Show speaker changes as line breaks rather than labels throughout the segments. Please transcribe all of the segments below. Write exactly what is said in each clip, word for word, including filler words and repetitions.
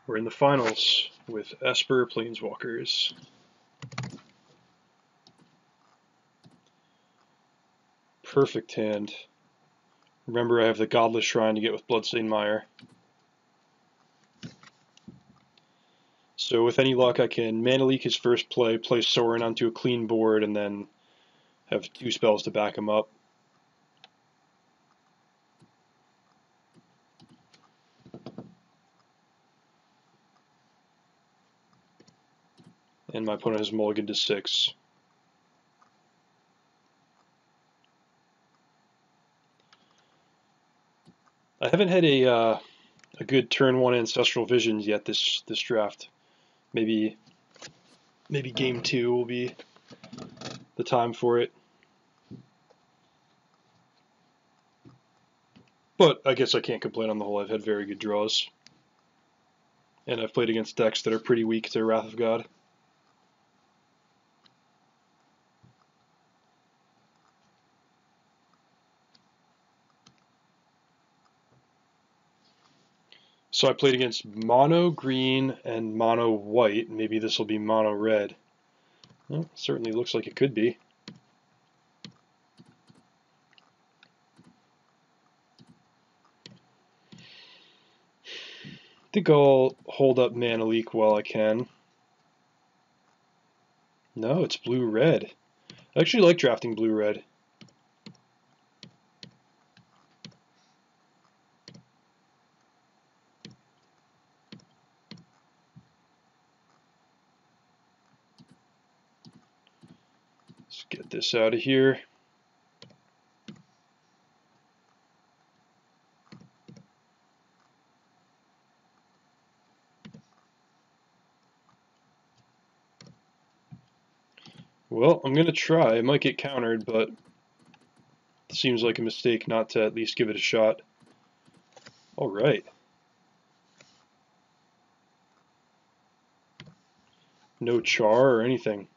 We're in the finals with Esper Planeswalkers. Perfect hand. Remember, I have the Godless Shrine to get with Bloodstained Mire. So with any luck, I can Mana Leak his first play, play Sorin onto a clean board, and then have two spells to back him up. And my opponent has mulliganed to six. I haven't had a uh, a good turn one Ancestral Visions yet this this draft. Maybe maybe game two will be the time for it. But I guess I can't complain on the whole. I've had very good draws. And I've played against decks that are pretty weak to Wrath of God. So I played against mono green and mono white. Maybe this will be mono red. Well, it certainly looks like it could be. I think I'll hold up Mana Leak while I can. No, it's blue-red. I actually like drafting blue-red. Let's get this out of here. Well, I'm going to try. It might get countered, but it seems like a mistake not to at least give it a shot. All right. No char or anything.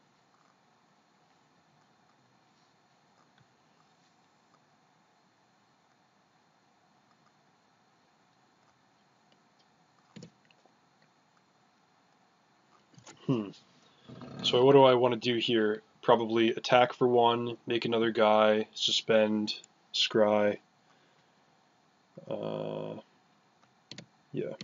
Hmm. So what do I want to do here? Probably attack for one, make another guy, suspend, scry. Uh, yeah.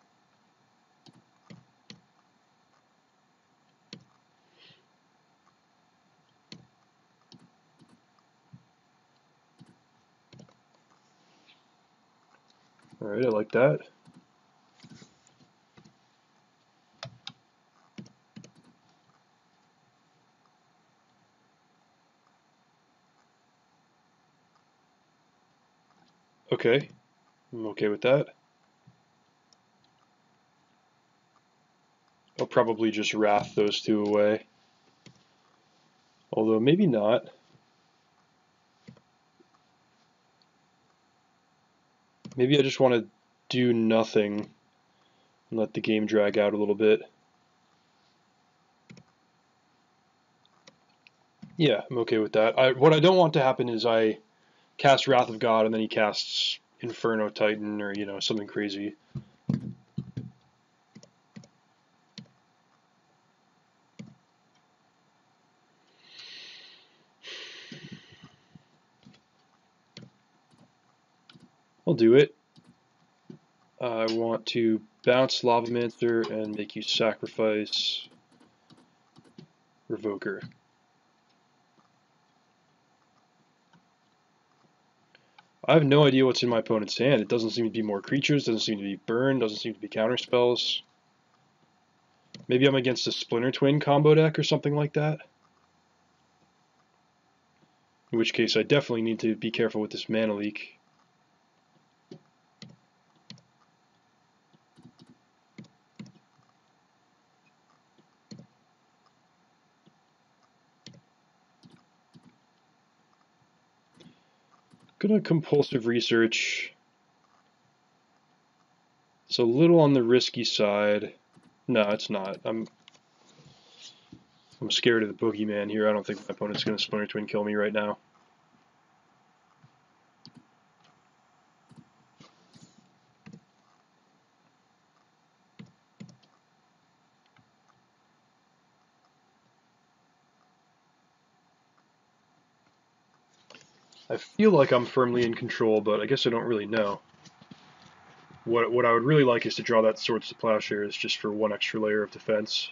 All right, I like that. Okay, I'm okay with that. I'll probably just Wrath those two away. Although maybe not. Maybe I just want to do nothing and let the game drag out a little bit. Yeah, I'm okay with that. I, what I don't want to happen is I cast Wrath of God and then he casts Inferno Titan or, you know, something crazy. I'll do it. I want to bounce Lavamancer and make you sacrifice Revoker. I have no idea what's in my opponent's hand. It doesn't seem to be more creatures, doesn't seem to be burn, doesn't seem to be counter spells. Maybe I'm against a Splinter Twin combo deck or something like that. In which case I definitely need to be careful with this Mana Leak. Gonna compulsive research. It's a little on the risky side. No, it's not. I'm I'm scared of the boogeyman here. I don't think my opponent's gonna Splinter Twin kill me right now. I feel like I'm firmly in control, but I guess I don't really know. What what I would really like is to draw that Swords to Plowshares just for one extra layer of defense.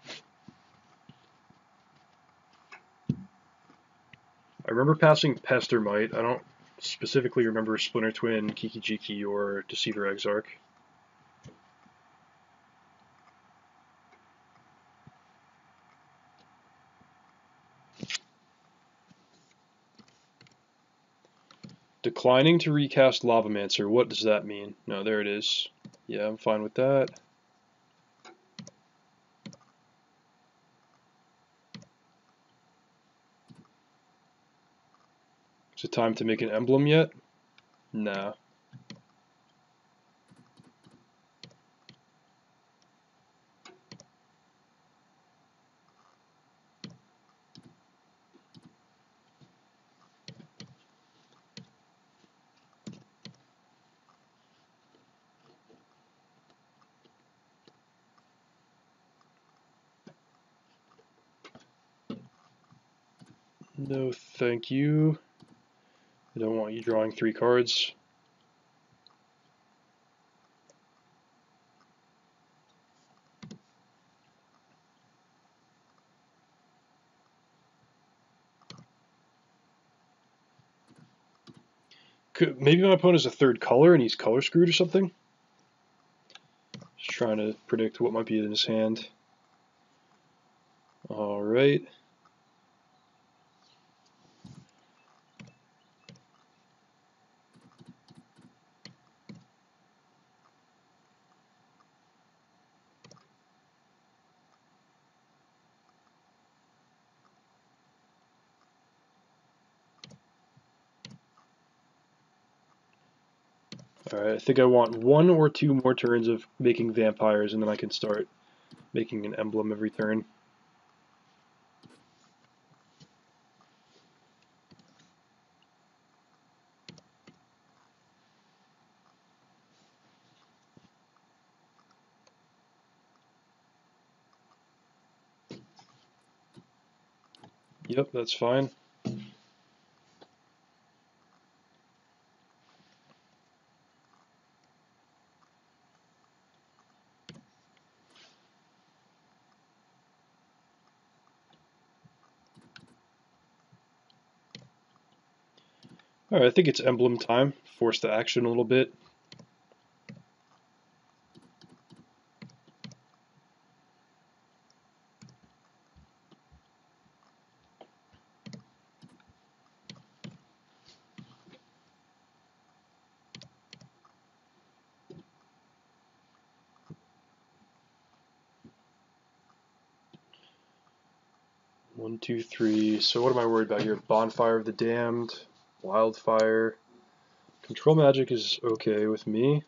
I remember passing Pest or Might. I don't specifically remember Splinter Twin, Kiki Jiki, or Deceiver Exarch. Declining to recast Lavamancer, what does that mean? No, there it is. Yeah, I'm fine with that. Is it time to make an emblem yet? Nah. No, thank you. I don't want you drawing three cards. Could, maybe my opponent is a third color and he's color screwed or something? Just trying to predict what might be in his hand. Alright. Alright, I think I want one or two more turns of making vampires, and then I can start making an emblem every turn. Yep, that's fine. Alright, I think it's emblem time. Force the action a little bit. One, two, three. So what am I worried about here? Bonfire of the Damned, Wildfire. Control Magic is okay with me.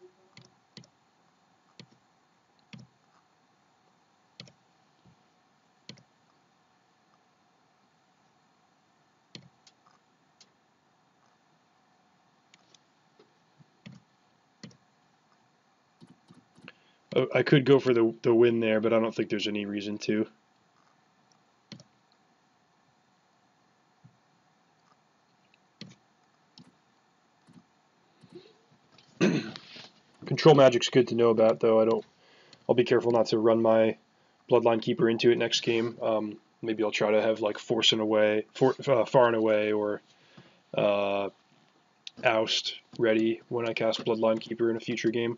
I could go for the, the win there, but I don't think there's any reason to. Control Magic's good to know about, though. I don't. I'll be careful not to run my Bloodline Keeper into it next game. Um, maybe I'll try to have like Force and Away, for, uh, Far and Away, or uh, Oust ready when I cast Bloodline Keeper in a future game.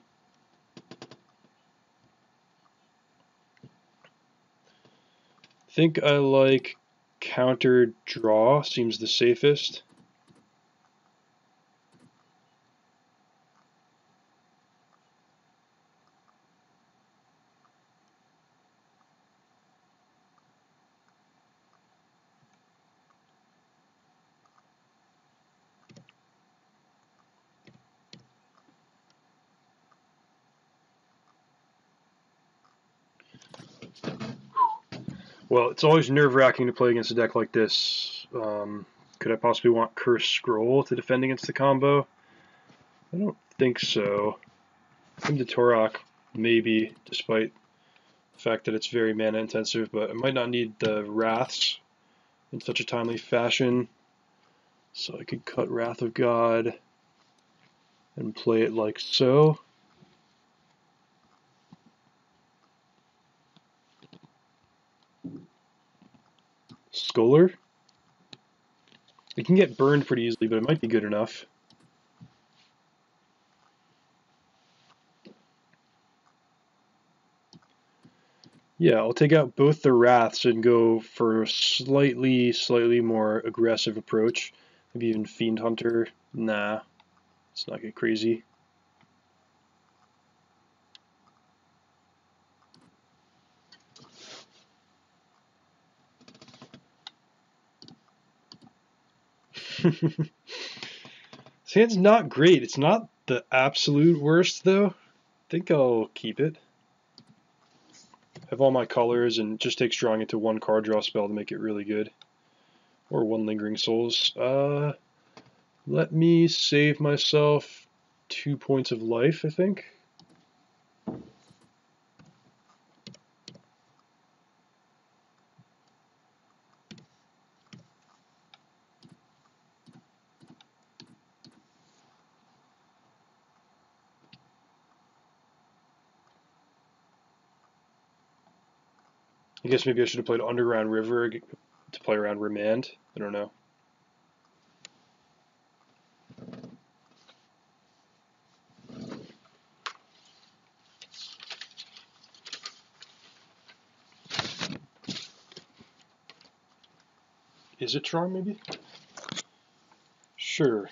I think I like counter draw, seems the safest. Well, it's always nerve-wracking to play against a deck like this. Um, could I possibly want Curse Scroll to defend against the combo? I don't think so. Hymn to Torok, maybe, despite the fact that it's very mana intensive, but I might not need the Wraths in such a timely fashion. So I could cut Wrath of God and play it like so. Scholar. It can get burned pretty easily, but it might be good enough. Yeah, I'll take out both the Wraths and go for a slightly, slightly more aggressive approach. Maybe even Fiend Hunter. Nah, let's not get crazy. This hand's not great. It's not the absolute worst, though. I think I'll keep it. Have all my colors and just takes drawing into one card draw spell to make it really good. Or one Lingering Souls. Uh, let me save myself two points of life, I think. I guess maybe I should have played Underground River to play around Remand. I don't know. Is it Tron, maybe? Sure.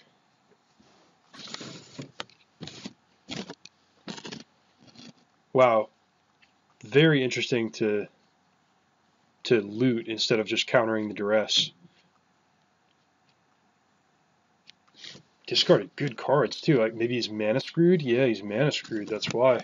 Wow. Very interesting to to loot instead of just countering the duress. Discarded good cards, too. Like maybe he's mana screwed? Yeah, he's mana screwed. That's why.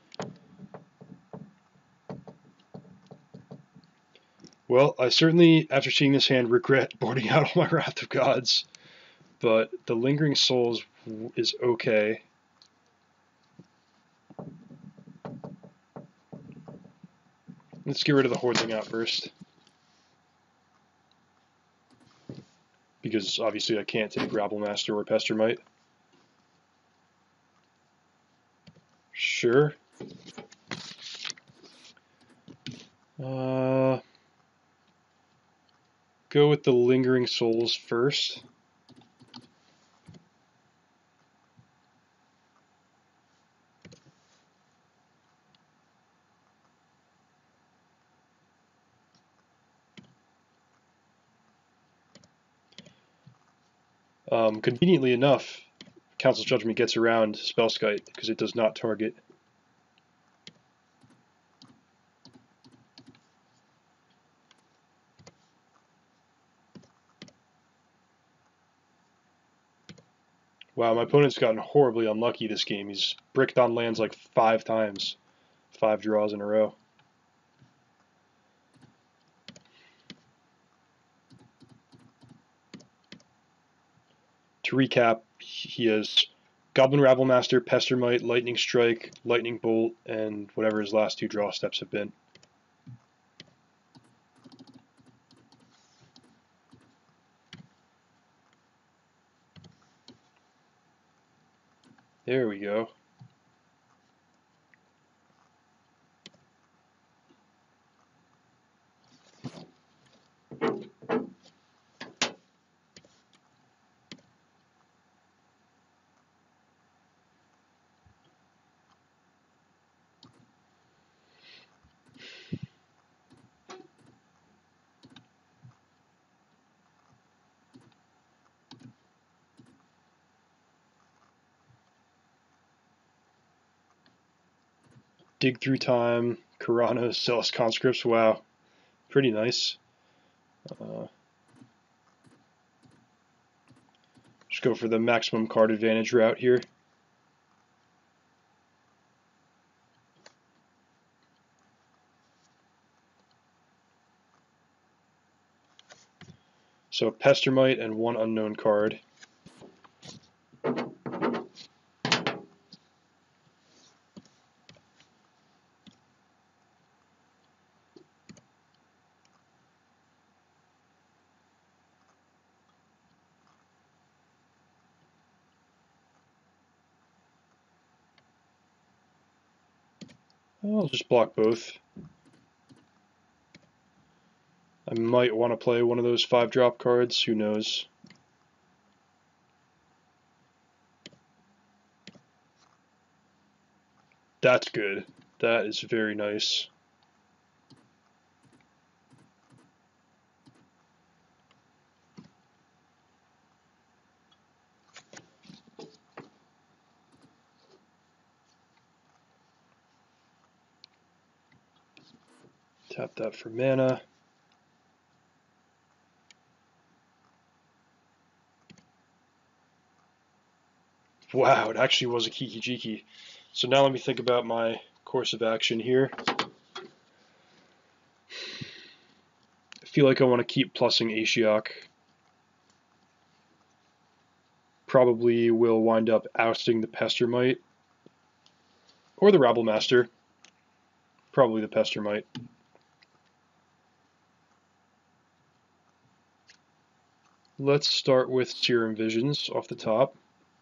Well, I certainly, after seeing this hand, regret boarding out all my Wrath of Gods. But the Lingering Souls is okay. Let's get rid of the Hordeling Outburst. Because obviously I can't take Rabblemaster or Pestermite. Sure. Uh, go with the Lingering Souls first. Um, conveniently enough, Council's Judgment gets around Spellskite because it does not target. Wow, my opponent's gotten horribly unlucky this game. He's bricked on lands like five times. Five draws in a row. To recap, he has Goblin Rabblemaster, Pestermite, Lightning Strike, Lightning Bolt, and whatever his last two draw steps have been. There we go. Dig Through Time, Karanos, Zealous Conscripts. Wow, pretty nice. Uh, just go for the maximum card advantage route here. So Pestermite and one unknown card. I'll just block both. I might want to play one of those five drop cards, who knows. That's good. That is very nice. Tap that for mana. Wow, it actually was a Kiki Jiki. So now let me think about my course of action here. I feel like I want to keep plussing Ashiok. Probably will wind up ousting the Pestermite. Or the Rabble Master. Probably the Pestermite. Let's start with Serum Visions off the top.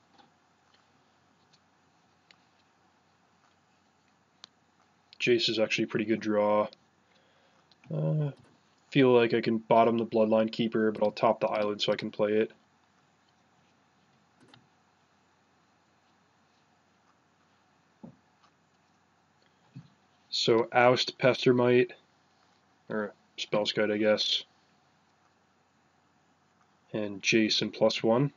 Jace is actually a pretty good draw. Uh, feel like I can bottom the Bloodline Keeper, but I'll top the Island so I can play it. So oust Pestermite, or Spellskite, I guess, and Jason plus one.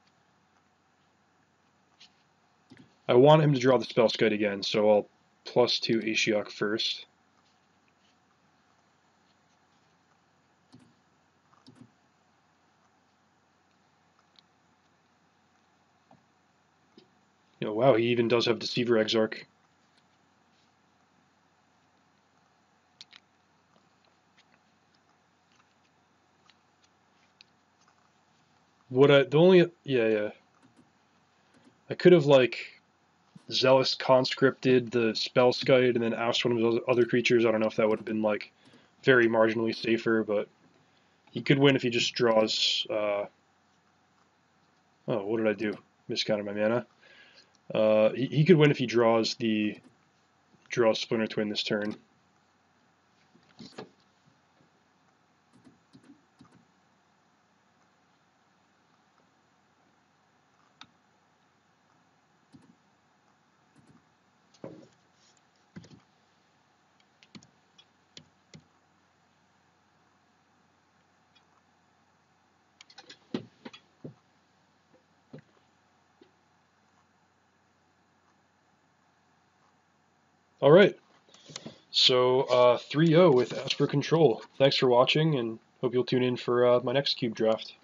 I want him to draw the Spellskite again, so I'll plus two Ashiok first. Oh, wow, he even does have Deceiver Exarch. What I, the only, yeah, yeah. I could have, like, Zealous conscripted the Spellskite and then oust one of those other creatures. I don't know if that would have been, like, very marginally safer, but he could win if he just draws, uh, oh, what did I do? Miscounted my mana. Uh, he, he could win if he draws the, draws Splinter Twin this turn. All right. So uh, three oh with Asper Control. Thanks for watching, and hope you'll tune in for uh, my next cube draft.